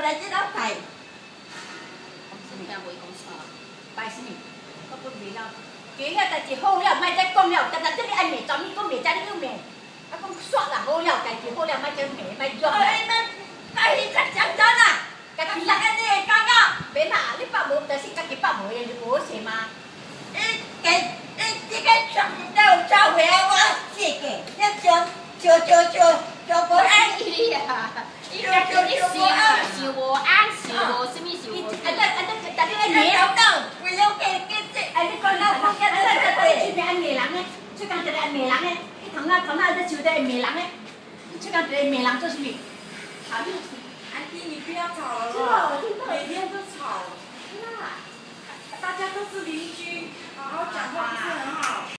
代志了拜。 什么袂讲错？ 拜什么？我不明了。今遐代志好了，莫再讲了。但这里爱骂，专门讲骂，这里又骂。啊，讲煞啦好了，代志好了，莫再骂，莫冤啦。哎，你才讲真啊！家己人安尼会讲啊？免啦，你爸无，就是家己爸无的，就无钱吗？这个上到招回我这个，要无安伊啊，伊讲你想无安，想无什么想无。 但你咧骂到，为了哎，你讲到讲这边爱骂人诶，最近一个爱骂人诶，你头仔在手在骂人诶，最近一个骂人做什么？ 安迪，你不要吵了，每天都吵。大家都是邻居，好好讲话不是很好。